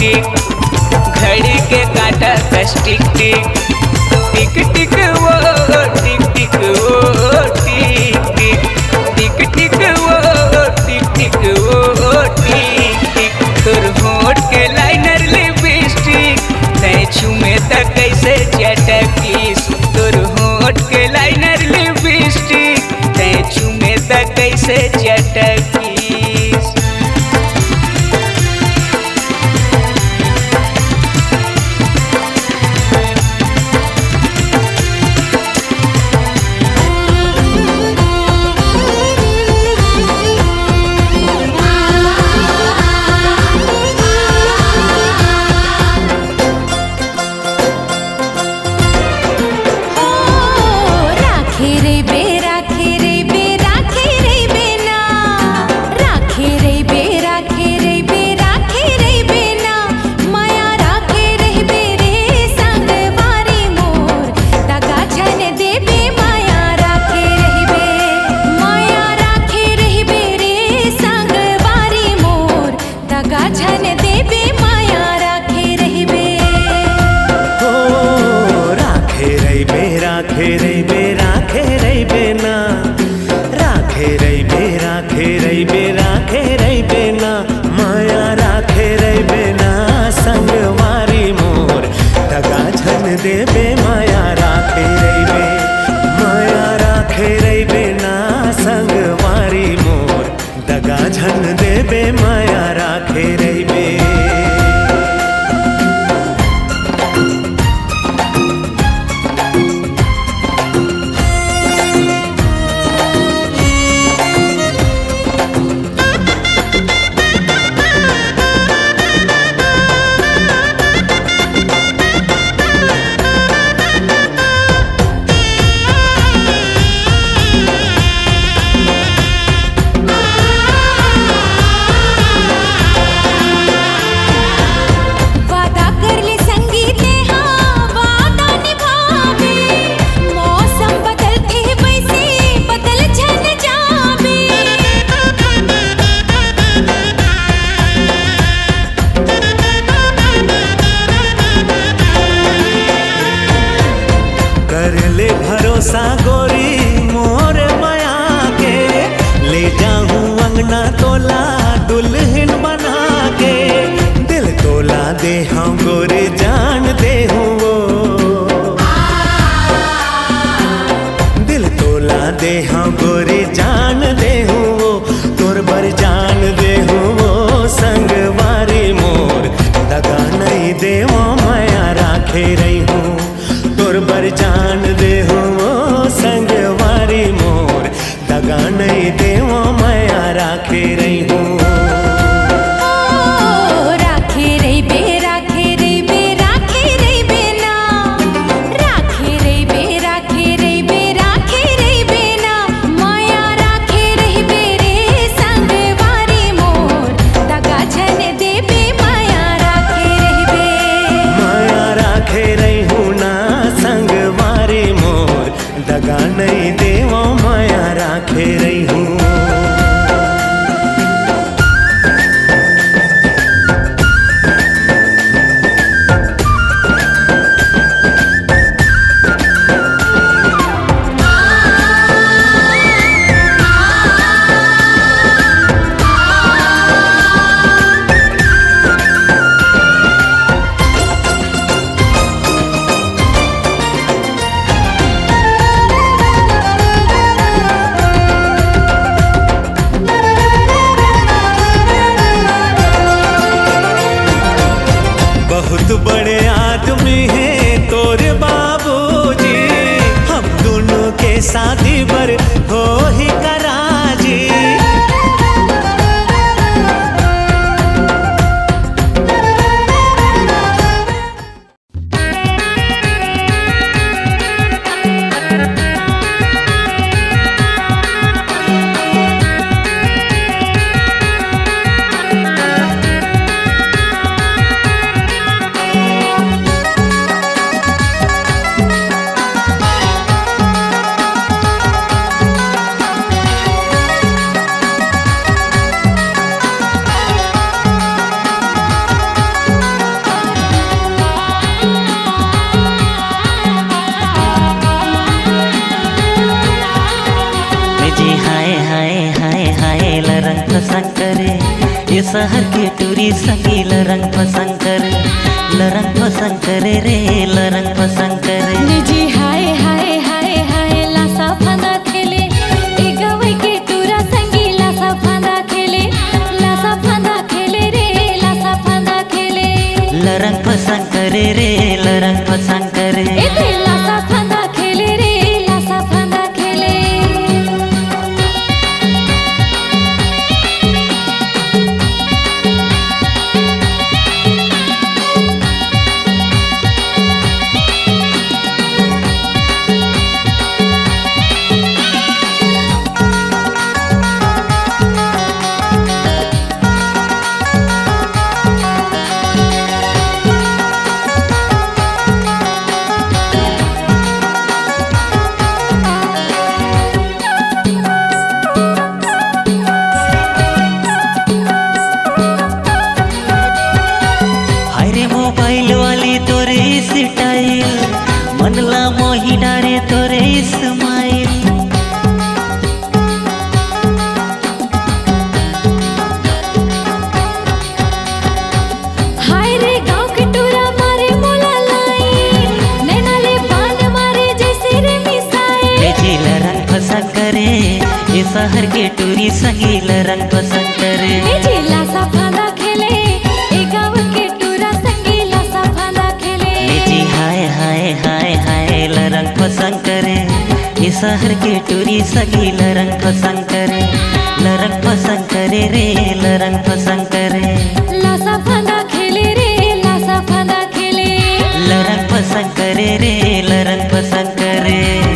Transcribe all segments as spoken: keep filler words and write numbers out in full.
टिक, घड़ी के काटा कस टिक टिक, टिक टिक वो टिक टिक वो टिक टिक, टिक टिक वो टिक टिक वो टिक टिक। तोर होठ के लाइनर लिपस्टिक तय छुमे तक कैसे चटकीस, तोर होठ के लाइनर लिपस्टिक तय छुमे तक कैसे चटकीस। ये शहर के टूरी संगी लरंग पसंद करे, लरंग पसंद करे रे, लरंग पसंद करे। जी हाय हाय हाय हाय लासा फांदा खेले, ए गवई के टूरा संगी लासा फांदा खेले, लासा फांदा खेले रे, लासा फांदा खेले। लरंग पसंद करे रे, लरंग पसंद करे। ए ते लासा फांदा खेले रे, लासा फांदा खेले। मोबाइल वाली तोरे स्टाइल, मनला मोही डारे तोरे स्माइल। हाय रे गाँव के टूरा मारे मोला लाइन, नैना ले बान मारे जैसे रे मिसाइल। बेची लरंग पसंद करे, ये शहर के टूरी संगी लरंग पसंद करे। बेची लासा फांदा खेले, ए गाँव के टूरा संगी लासा फांदा खेले। बेची हाय हाय हाय हाय लरंग पसंद करे, ये शहर के टूरी संगी लरंग पसंद करे, लरंग पसंद करे रे, लरंग पसंद करे। लासा फांदा खेले रे, लासा फांदा खेले। लरंग पसंद करे रे, लरंग पसंद करे।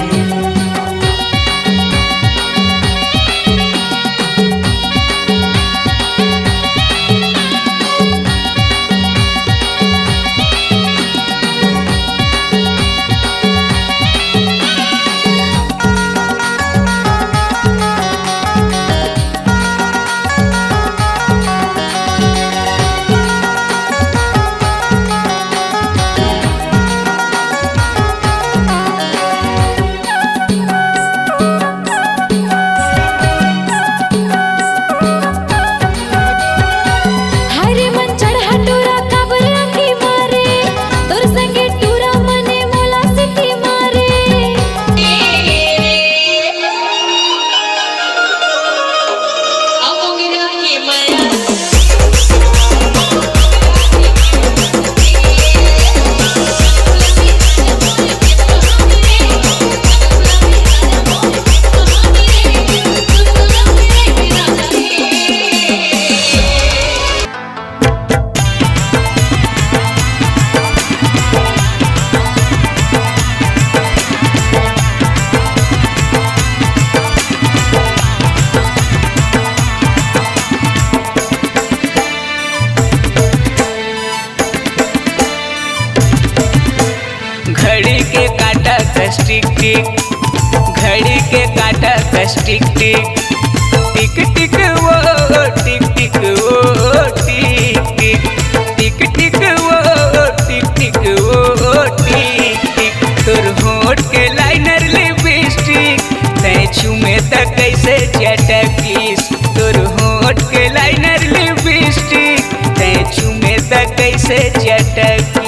घड़ी के काटा कस टिक टिक, घड़ी के काटा कस टिक टिक, टिक टिक वो टिक टिक वो टिक टिक, टिक टिक वो टिक टिक वो टिक टिक। तोर होठ के लाइनर लिपस्टिक तै छुमे त कैसे चटकीस, तोर होठ के लाइनर लिपस्टिक तै छुमे त कैसे चटकीस।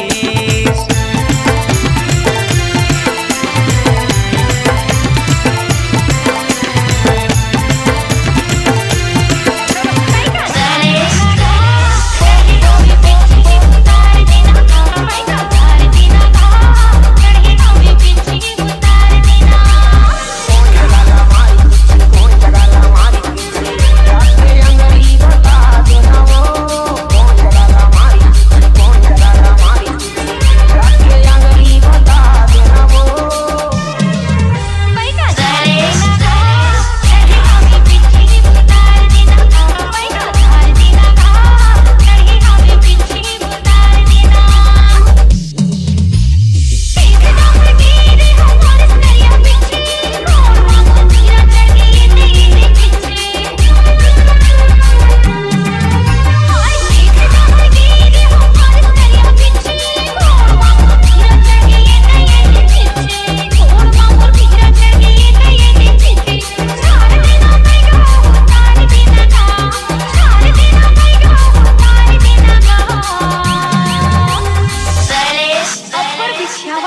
Mari,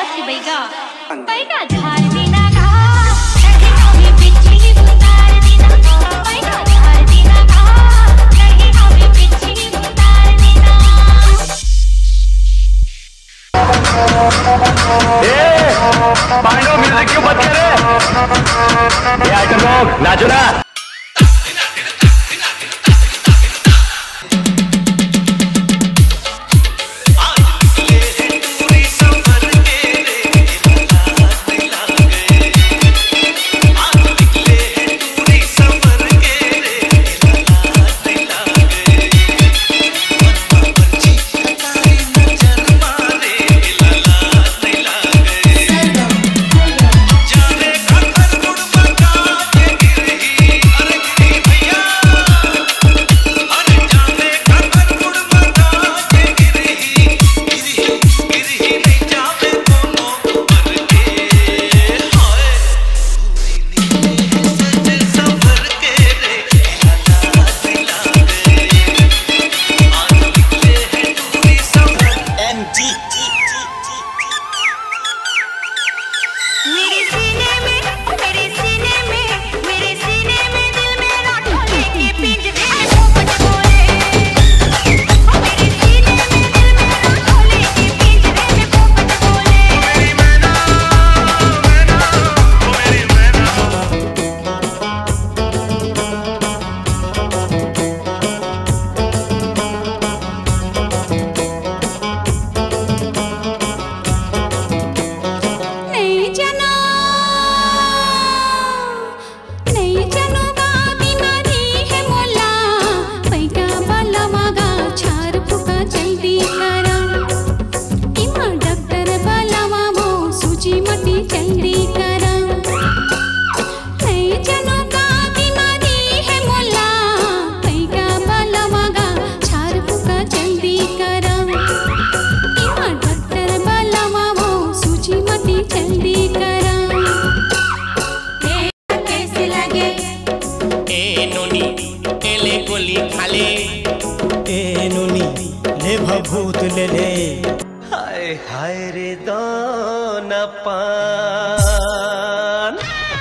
बस की बैगा बैगा झाड़ देना का कहीं हमें पिछली उतार देना बैगा झाड़ देना का कहीं हमें पिछली उतार देना। ए पांडव म्यूजिक क्यों बंद करे? ये आइटम लोग नाचो ना। भभूत ले ले हाय हाय रे दाना पान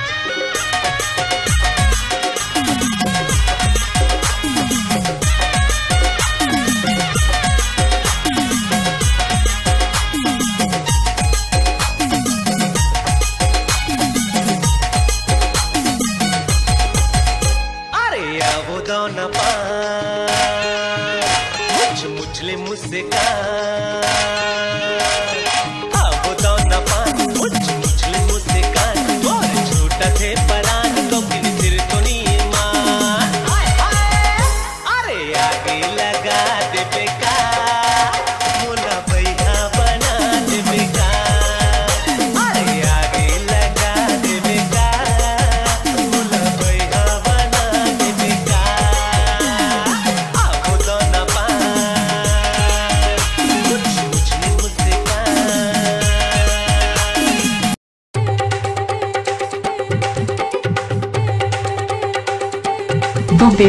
अरे आओ दाना पान मुझ मुझले मुझसे का आओ दाना पान मुझ मुझले मुझसे का और छोटा थे परान तो किन सिर तो नहीं मान अरे आगे लगा दे बेका मोला भैया बना दे बेका अरे आगे लगा दे बेका मोला भैया बना दे बेका आओ दाना पान मुझ मुझले मुझसे का Dubi.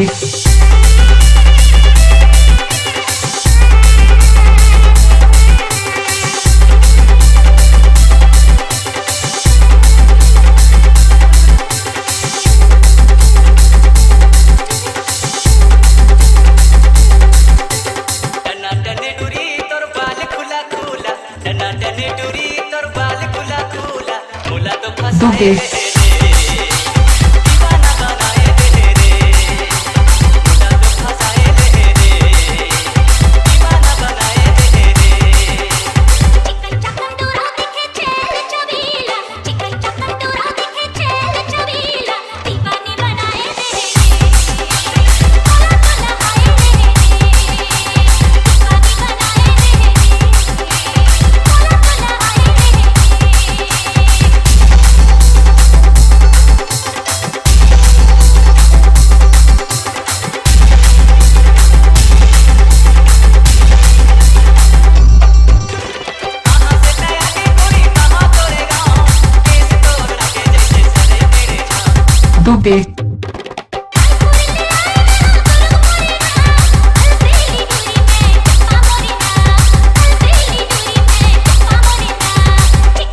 डना डने डुरी तोर बाल खुला खुला डना डने डुरी तोर बाल खुला खुला मुला तो फसाए Dubi. रे दीवाना बनाए रे रे मुला तो फसाए रे रे दीवाना बनाए रे रे चिकन चकन तोरा देखे चेल चबीला चिकन चकन तोरा देखे चेल चबीला दीवानी बनाए रे कोला कोला हाय रे दीवानी बनाए रे कोला कोला हाय कहां से तैयारी कोई कहां तोरे गांव केस तोड़ा के जैसे सरे मेरे जान Dubi. चिकन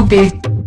पे।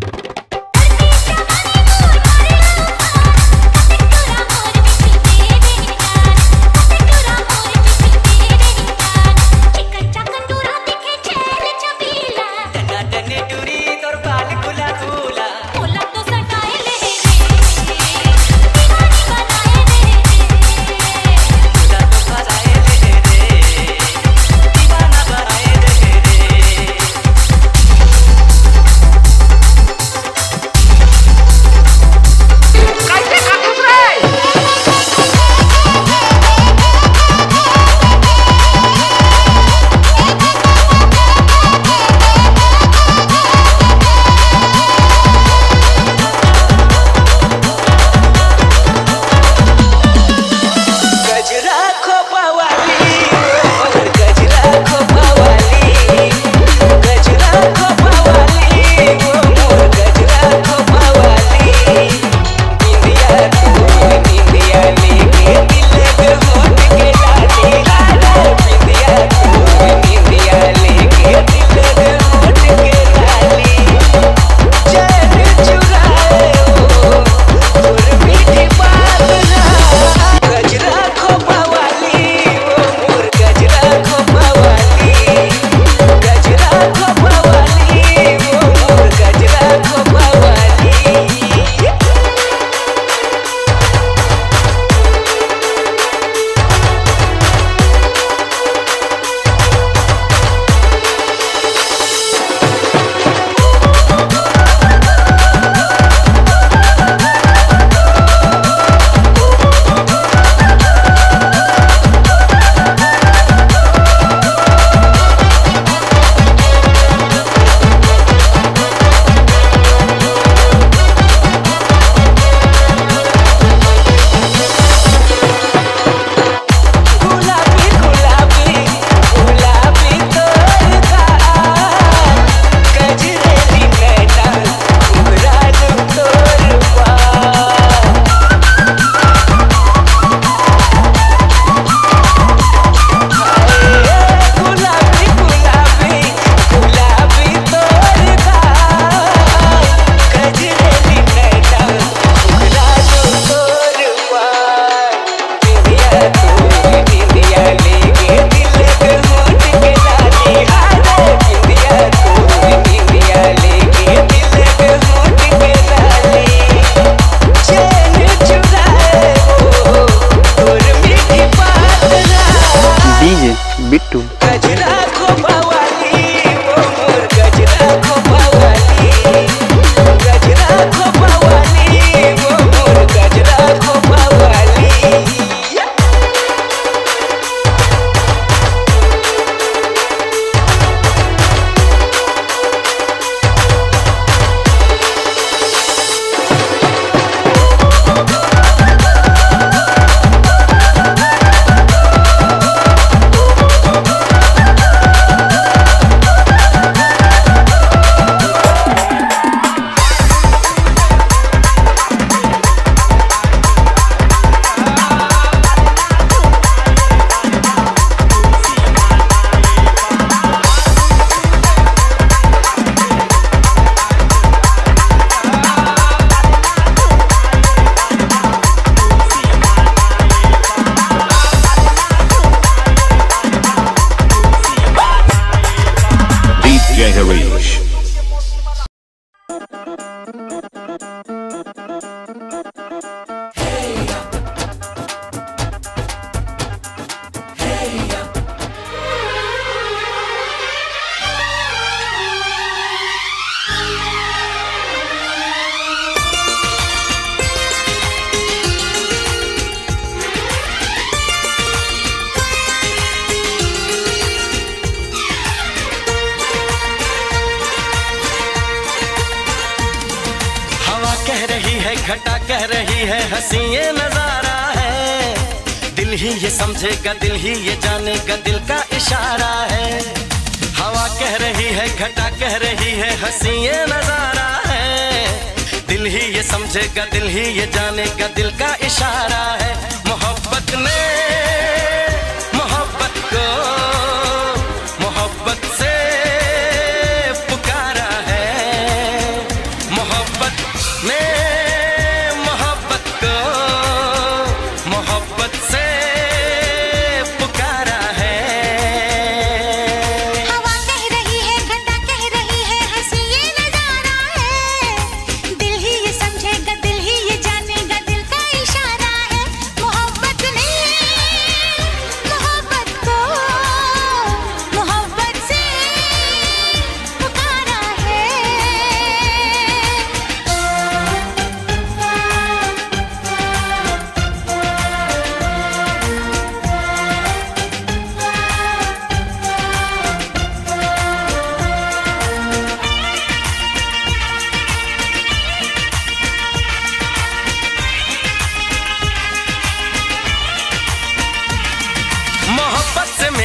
घटा कह रही है हंसी ये नजारा है, दिल ही ये समझेगा दिल ही ये जानेगा दिल का इशारा है। हवा कह रही है घटा कह रही है हंसी ये नजारा है, दिल ही ये समझेगा दिल ही ये जानेगा दिल का इशारा है। मोहब्बत ने मोहब्बत को मोहब्बत से पुकारा है,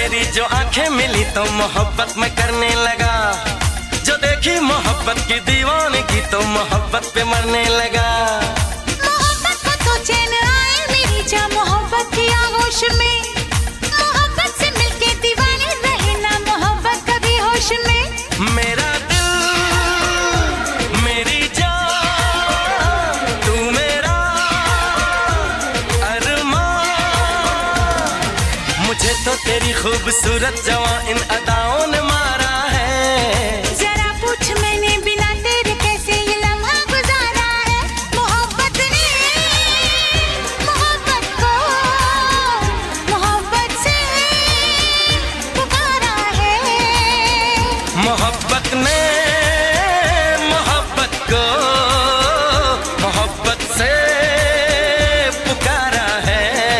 तेरी जो आंखें मिली तो मोहब्बत में करने लगा, जो देखी मोहब्बत की दीवानगी तो मोहब्बत पे मरने लगा। मोहब्बत को तो चैन आए मेरी जा मोहब्बत की आगोश में, मोहब्बत से मिलके दीवाने रहे ना मोहब्बत कभी होश में। मेरा दिल मेरी जान तू मेरा अरमान, मुझे तो तेरी खूबसूरत जवां इन अदाओं ने मारा है। जरा पूछ मैंने बिना तेरे कैसे ये लम्हा गुजारा है। मोहब्बत ने मोहब्बत को मोहब्बत से पुकारा है। मोहब्बत ने मोहब्बत को मोहब्बत से पुकारा है।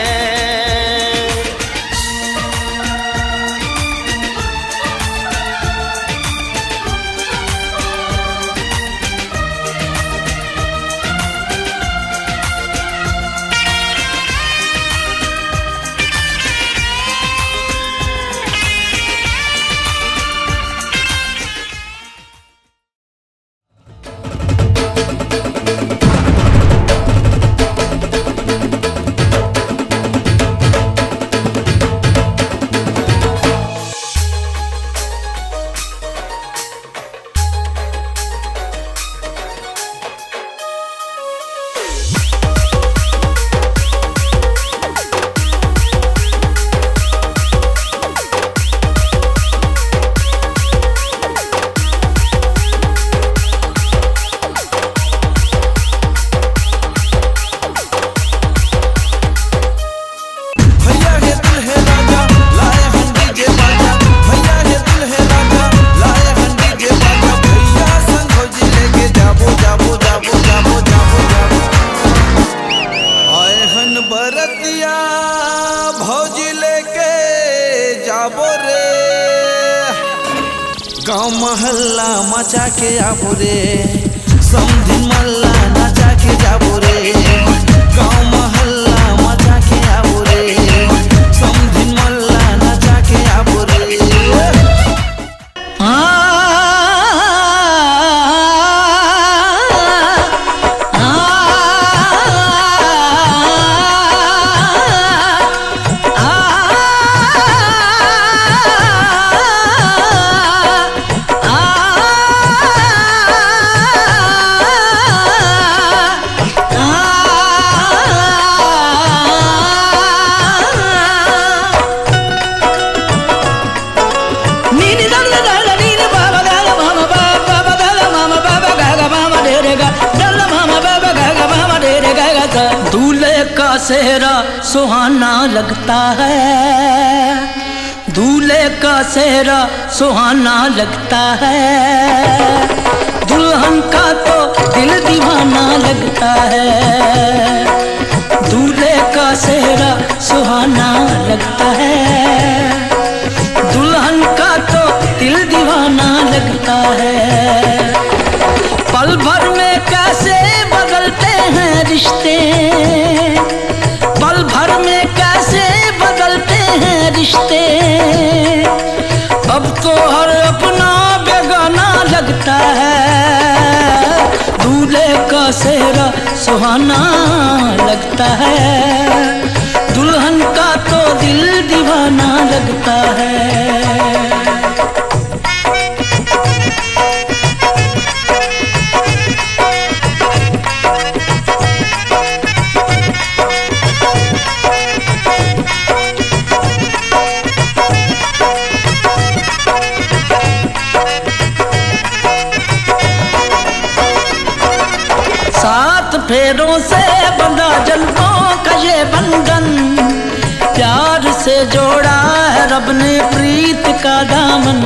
गाँव महल्ला मचा के आबो रे, समधी मल्ला नचा के जाबो रे। गाँव महल्ला मचा के आबो रे, समधी मल्ला नचा के आबो रे। दूल्हे का सेहरा सुहाना लगता है, दूल्हे का सेहरा सुहाना लगता है, दुल्हन का तो दिल दीवाना लगता है। दूल्हे का सेहरा सुहाना लगता है, दुल्हन का तो दिल दीवाना लगता है। पल भर में कैसे बदलते हैं रिश्ते, पल भर में कैसे बदलते हैं रिश्ते। अब तो हर अपना बेगाना लगता है, दूल्हे का सेहरा सुहाना लगता है, दुल्हन का तो दिल दीवाना लगता है। सात फेरों से बंधा जन्मों का ये बंधन, प्यार से जोड़ा है रब ने प्रीत का दामन।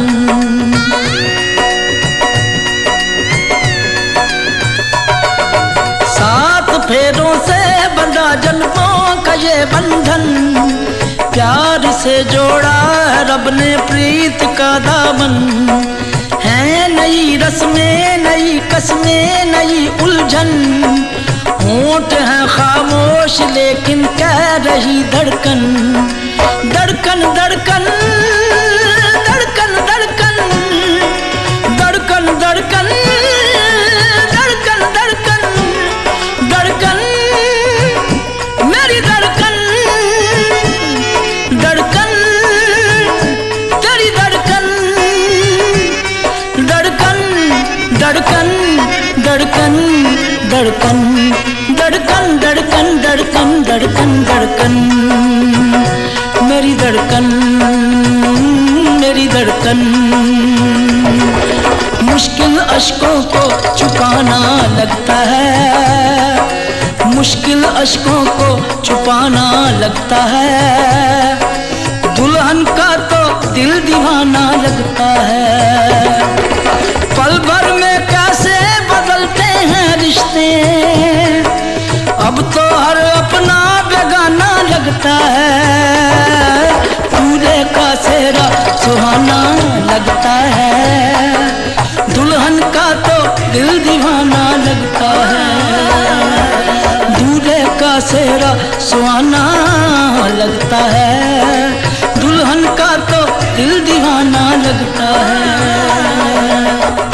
सात फेरों से बंधा जन्मों का ये बंधन, प्यार से जोड़ा है रब ने प्रीत का दामन। है नई रस्में नई कस्में नई उलझन, होंठ है खामोश लेकिन कह रही धड़कन, धड़कन धड़कन धड़कन धड़कन धड़कन धड़कन धड़कन धड़कन मेरी धड़कन मेरी धड़कन। मुश्किल अश्कों को छुपाना लगता है, मुश्किल अश्कों को छुपाना लगता है, दुल्हन का तो दिल दीवाना लगता है। पल भर में कैसे बदलते हैं रिश्ते, अब तो हर अपना बेगाना लगता है, दूल्हे का सेहरा सुहाना लगता है, दुल्हन का तो दिल दीवाना लगता है, दूल्हे का सेहरा सुहाना लगता है, दुल्हन का तो दिल दीवाना लगता है।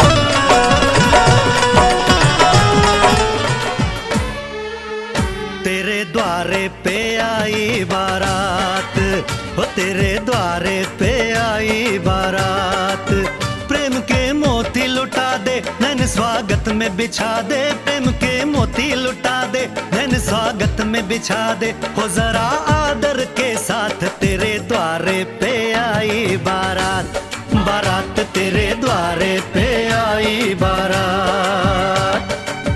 तेरे द्वारे पे आई बारात, हो तेरे द्वारे पे आई बारात, प्रेम के मोती लुटा दे नैन स्वागत में बिछा दे, प्रेम के मोती लुटा दे नैन स्वागत में बिछा दे, हो जरा आदर के साथ तेरे द्वारे पे आई बारात, बारात तेरे द्वारे पे आई बारात।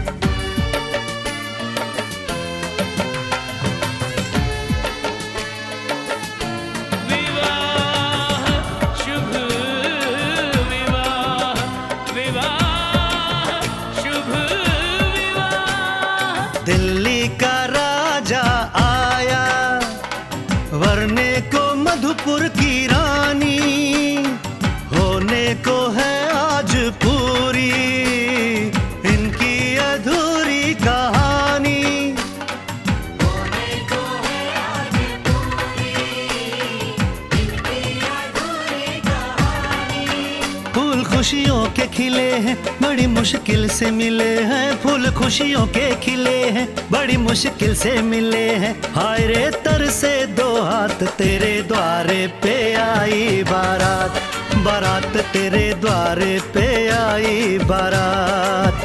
दिल्ली का राजा आया वरने को मधुपुर की रानी, होने को है आज पूरी इनकी अधूरी कहानी, होने को है आज पूरी इनकी अधूरी कहानी। फूल खुशियों के खिले हैं बड़ी मुश्किल से मिले हैं, फूल खुशियों के खिले हैं बड़ी मुश्किल से मिले हैं, हाय रे तर से दो हाथ तेरे द्वारे पे आई बारात, बारात तेरे द्वारे पे आई बारात।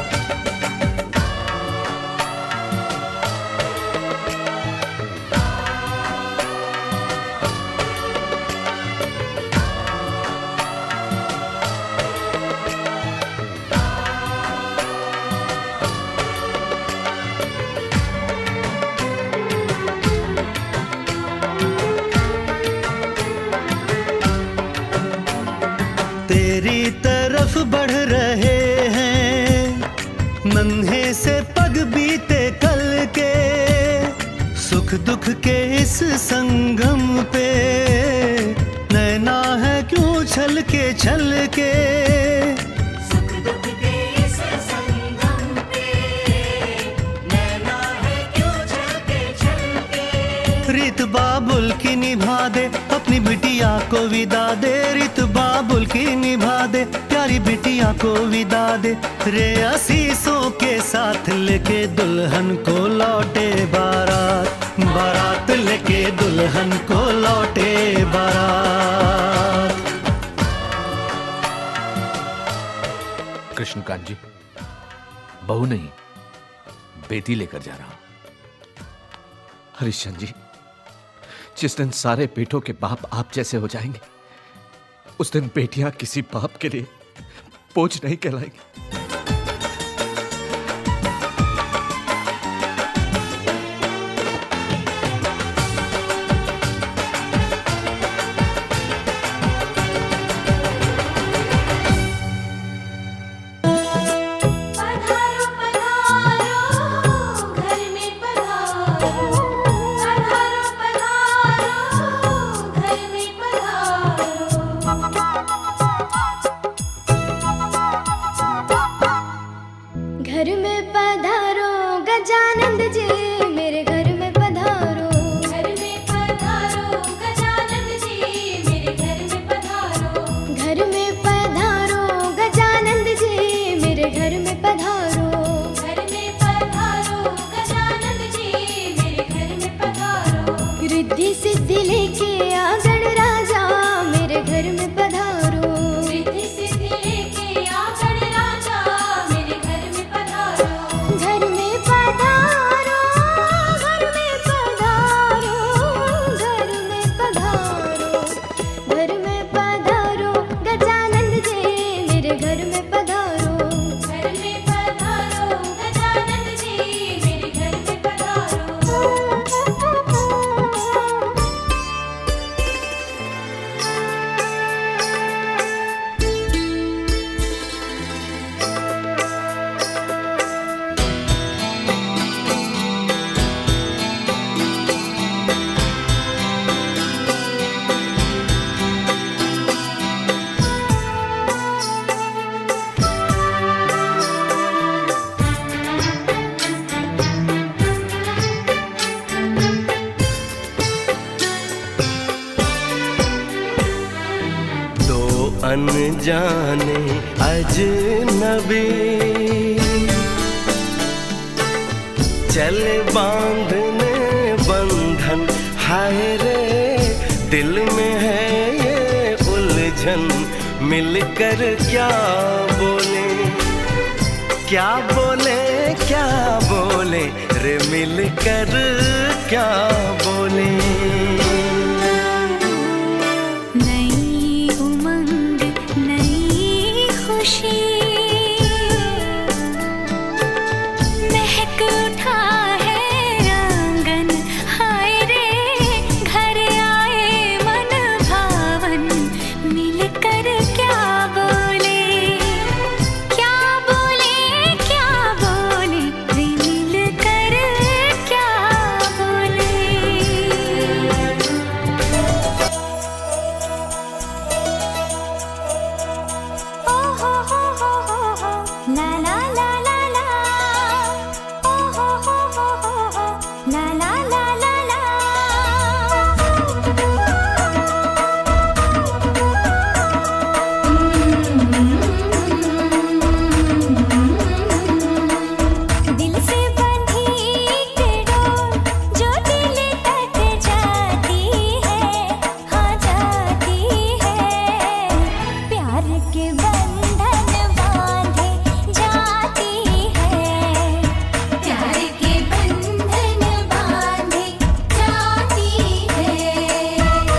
तेरी तरफ बढ़ रहे हैं नन्हे से पग बीते कल के, सुख दुख के इस संगम पे नैना है क्यों छल के छल के, सुख दुख के इस संगम पे नैना है क्यों छल के छल के। रीत बाबुल की निभा दे अपनी बिटिया को विदा दे, रीत बाबुल की निभा दे प्यारी बिटिया को विदा दे, रे आशीषों के साथ लेके दुल्हन को लौटे बारात, बारात लेके दुल्हन को लौटे बारात। कृष्णकांत जी, बहू नहीं बेटी लेकर जा रहा हूं। हरिश्चंद्र जी, जिस दिन सारे बेटों के बाप आप जैसे हो जाएंगे, उस दिन बेटियां किसी बाप के लिए बोझ नहीं कहलाएंगी। घर में पधारो गजानंद जी, मेरे घर में पधारो, घर में पधारो गजानंद जी, मेरे घर में पधारो, घर में पधारो गजानंद जी, मेरे घर में पधारो, घर में पधारो गजानंद जी, मेरे घर में पधारो, रिद्धि सिद्धि लेके आ गण राजा, मेरे घर में पधारो, रिद्धि सिद्धि लेके आ गण राजा, मेरे घर में पधारो, घर में अनजाने अजनबी चले बांधने बंधन, हाय रे दिल में है ये उलझन, मिलकर क्या बोले क्या बोले क्या बोले रे, मिलकर क्या बोले। नई उमंग नई खुशी महक उठा है आंगन, हाय रे घर आए मन भावन, मिलकर क्या बोले क्या बोले क्या बोले रे, मिलकर क्या बोले। ओ हो हो हो हो हो ला ला ला ला ला, ओ हो हो हो हो हो ला ला ला ला ला। दिल से बंधी एक डोर जो दिल तक जाती है, हाँ जाती है, प्यार के बंधन बांधे जाती है, प्यार के बंधन बांधे जाती है।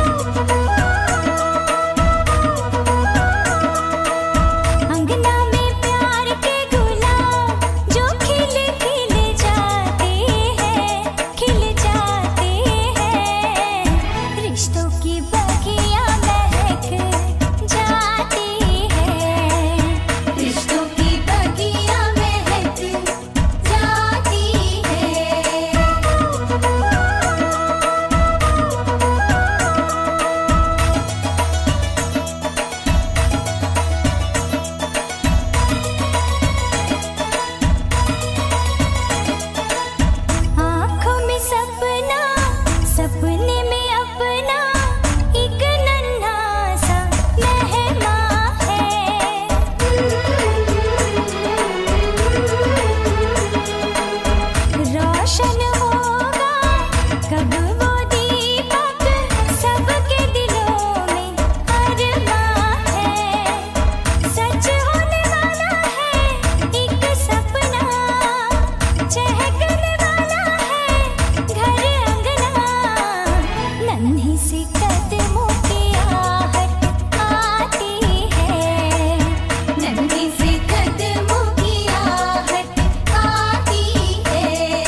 अंगना में प्यार के गुलाब जो खिल खिल जाते हैं, खिल जाते हैं, रिश्तों की बगियां महक जाती है, रिश्तों की बगियां महक जाती है। आँखों में सपना, सपने में अपना एक नन्हा सा मेहमान है, रोशन होगा कब वो दीपक, सबके दिलों में अरमान है, सच होने वाला है एक सपना, चहकने वाला है घर अंगना, नन्ही सी कदमों की आहट आती है, नन्ही सी कदमों की आहट आती है।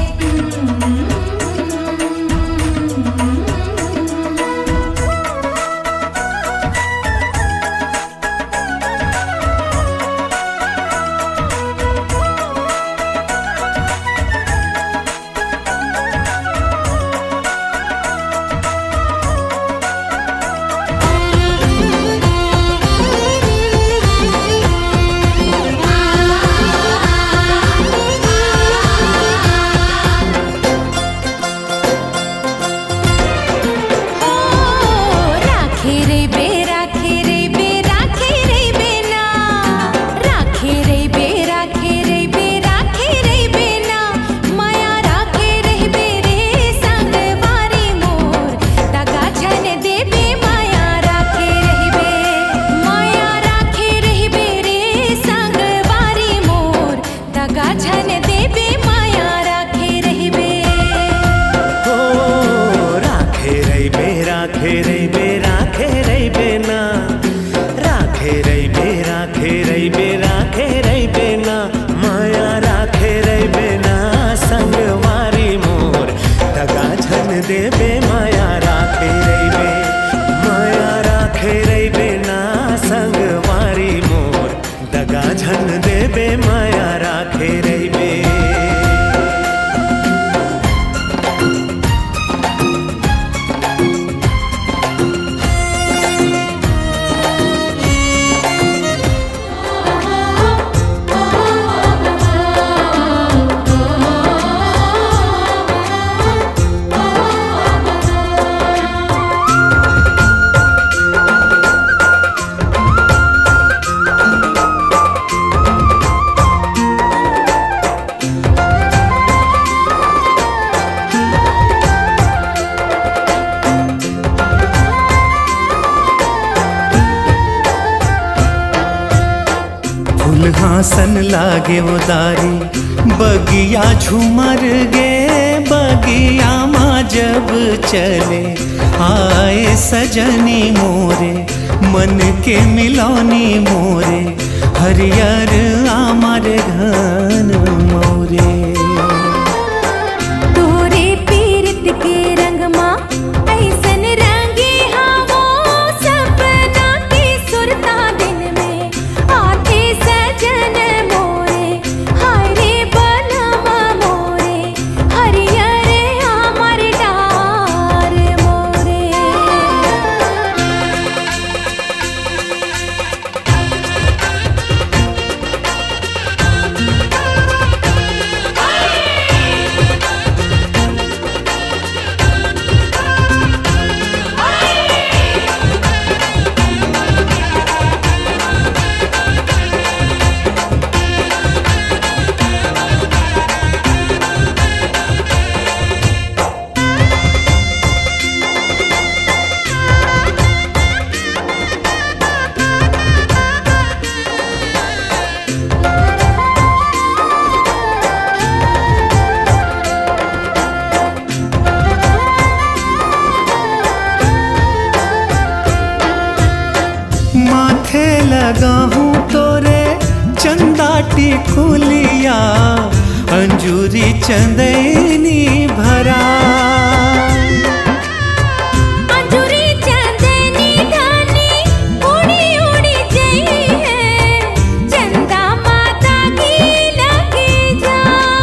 राखे रे बे राखे रे बे राखे रे बे ना, राखे रे बे राखे रे बे राखे रे बे ना, माया राखे रे बे रे संग वारी मोर, दगा छन दे बे माया राखे रे बे, माया राखे रे बे रे संग वारी मोर, दगा छन दे बे माया राखे रे बे। ओ राखे रे बे राखे रे बे राखे रे बे ना, राखे रे बे राखे रे बे राखे रे बे ना, माया राखे रे बे ना संग वारी मोर, दगा छन दे बे माया राखे रे बे, माया राखे रे बे ना संग वारी मोर, दगा छन दे बे माया राखे रे बे। हासन लागे वो दारी बगिया झूमर गे बगिया माँ जब चले आए सजनी मोरे मन के मिलौनी मोरे हरियर आमर घन मोरे तोरे पीरत के रंग माँ ऐसन रंगे हाँ वो सपना की सुरता दिन में आके सजन मोरे हरे बनवा मोरे हरियर आमर डार मोरे माथे लगा हूँ तोरे चंदा टिकुलिया अंजूरी चंदनी भरा अंजूरी चंदनी धानी उड़ी उड़ी गई है चंदा माता की लगे जा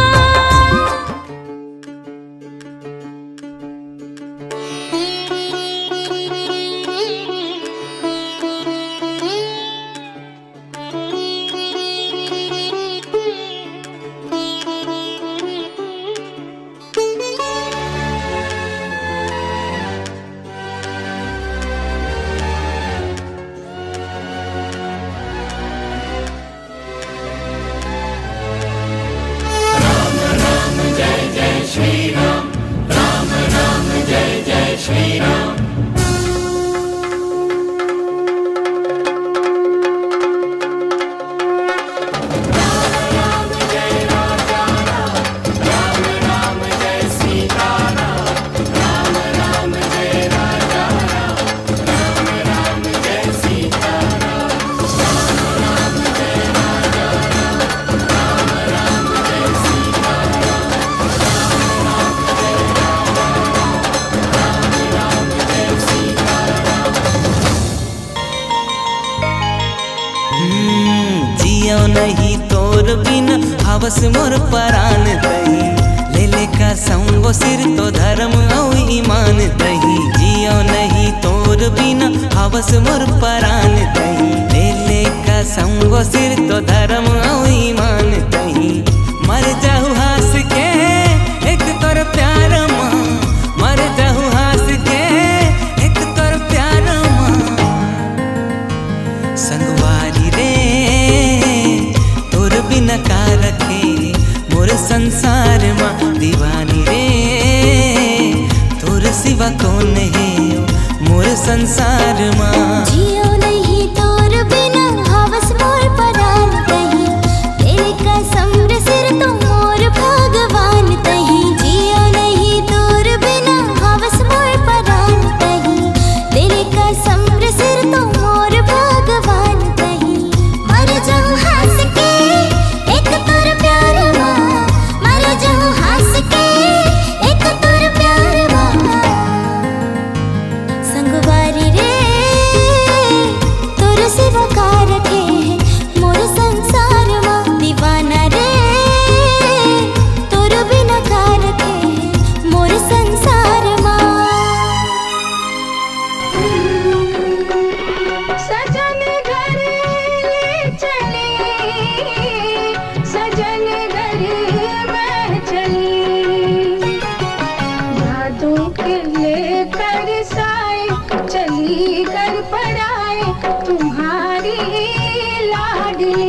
जियो नहीं तोर बिना हवस मोर परान दही ले ले का संगो सिर तो धर्म औ ईमान दही जियो नहीं तोर बिना हवस मोर परान दही ले ले का संगो सिर तो धर्म औ ईमान दही मर जाहु हास के एक तोर प्यार माँ मर जाहु हास के एक तोर प्यार माँ संगवारी रे तोर बिना का रखे मोर संसार माँ दीवानी रे तोर सिवा कौन है मोर संसार माँ जियो नहीं तोर बिना हवस मोर परान तही तेरे कसम रे सिर तो मोर भगवान तही जियो नहीं तोर बिना हवस मोर परान तही तेरे कसम रे सिर तो मोर भगवान तही मर जाऊं हंस के एक तोर प्यार माँ मर जाऊं हंस के एक तोर प्यार माँ संगवारी रे तोर सिवा का रखे मोर संसार माँ दीवाना रे तोर बिना का रखे मोर संसार माँ सजन घर ले चले सजन घर मैं चली यादों के लेकर साए चली कर पड़ाए तुम्हारी लाडली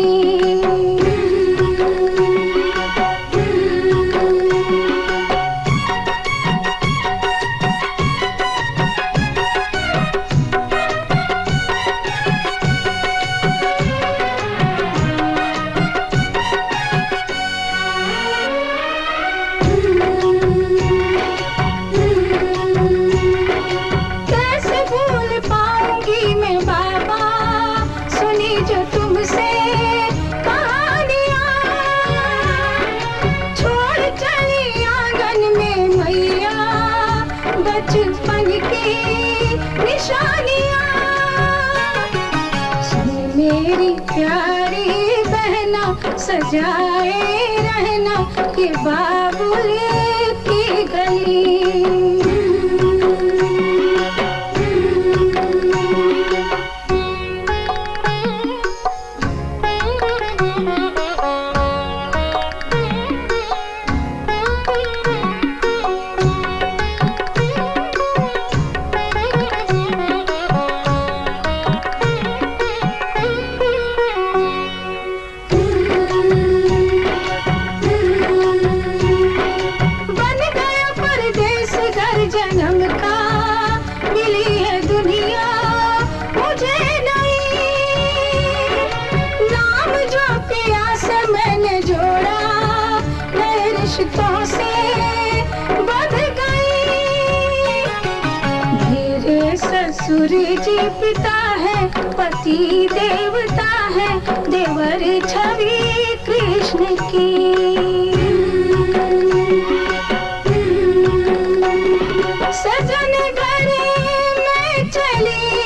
सजाए रहना ये बाबुल की गली। ससुर जी पिता है, पति देवता है, देवर छवि कृष्ण की। सजन घर में चली